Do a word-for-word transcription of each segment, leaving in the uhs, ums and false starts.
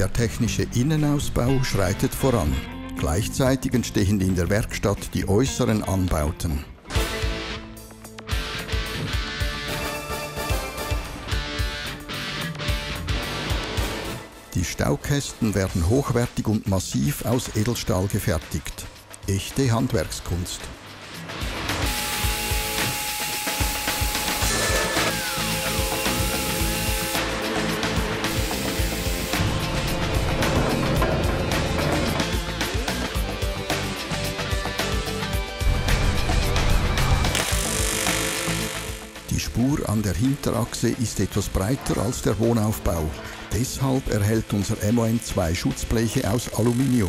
Der technische Innenausbau schreitet voran. Gleichzeitig entstehen in der Werkstatt die äußeren Anbauten. Die Staukästen werden hochwertig und massiv aus Edelstahl gefertigt. Echte Handwerkskunst. Die Spur an der Hinterachse ist etwas breiter als der Wohnaufbau. Deshalb erhält unser M O N zwei Schutzbleche aus Aluminium.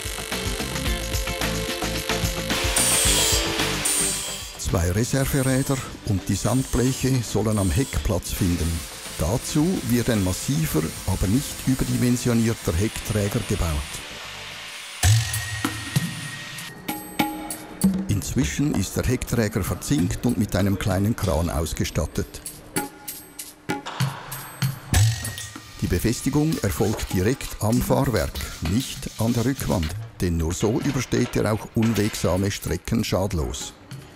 Zwei Reserveräder und die Sandbleche sollen am Heck Platz finden. Dazu wird ein massiver, aber nicht überdimensionierter Heckträger gebaut. Inzwischen ist der Heckträger verzinkt und mit einem kleinen Kran ausgestattet. Die Befestigung erfolgt direkt am Fahrwerk, nicht an der Rückwand, denn nur so übersteht er auch unwegsame Strecken schadlos.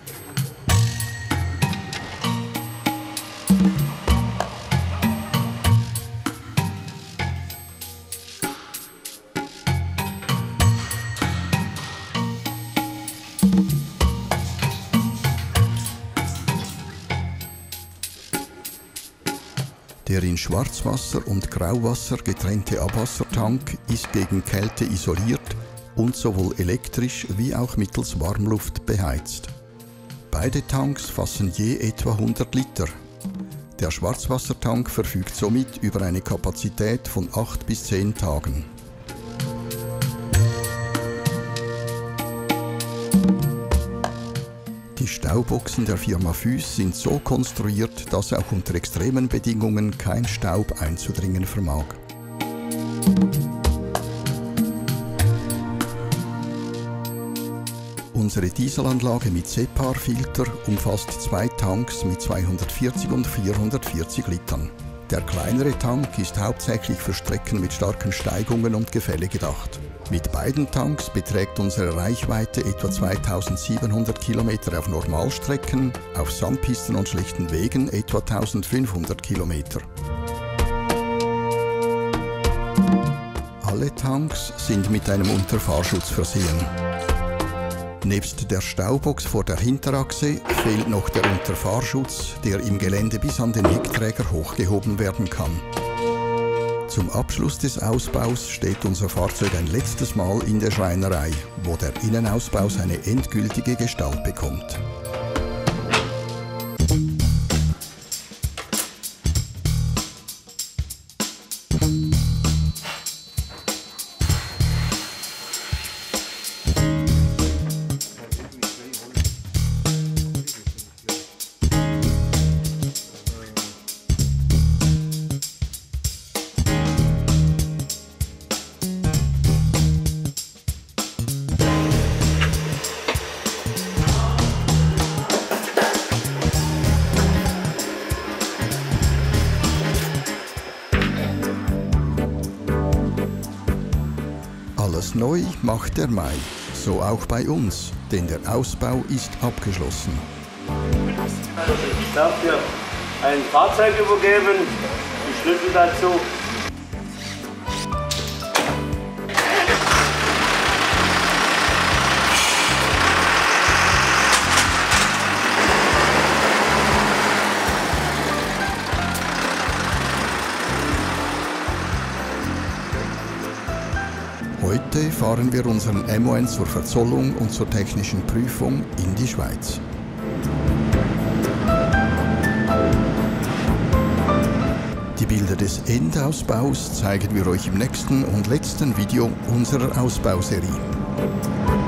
Der in Schwarzwasser und Grauwasser getrennte Abwassertank ist gegen Kälte isoliert und sowohl elektrisch wie auch mittels Warmluft beheizt. Beide Tanks fassen je etwa hundert Liter. Der Schwarzwassertank verfügt somit über eine Kapazität von acht bis zehn Tagen. Die Stauboxen der Firma Füss sind so konstruiert, dass auch unter extremen Bedingungen kein Staub einzudringen vermag. Unsere Dieselanlage mit SEPAR-Filter umfasst zwei Tanks mit zweihundertvierzig und vierhundertvierzig Litern. Der kleinere Tank ist hauptsächlich für Strecken mit starken Steigungen und Gefälle gedacht. Mit beiden Tanks beträgt unsere Reichweite etwa zweitausendsiebenhundert Kilometer auf Normalstrecken, auf Sandpisten und schlechten Wegen etwa eintausendfünfhundert Kilometer. Alle Tanks sind mit einem Unterfahrschutz versehen. Nebst der Staubox vor der Hinterachse fehlt noch der Unterfahrschutz, der im Gelände bis an den Heckträger hochgehoben werden kann. Zum Abschluss des Ausbaus steht unser Fahrzeug ein letztes Mal in der Schreinerei, wo der Innenausbau seine endgültige Gestalt bekommt. Alles neu macht der Mai, so auch bei uns, denn der Ausbau ist abgeschlossen. Ich darf dir ein Fahrzeug übergeben, die Schlüssel dazu. Heute fahren wir unseren M O N zur Verzollung und zur technischen Prüfung in die Schweiz. Die Bilder des Endausbaus zeigen wir euch im nächsten und letzten Video unserer Ausbauserie.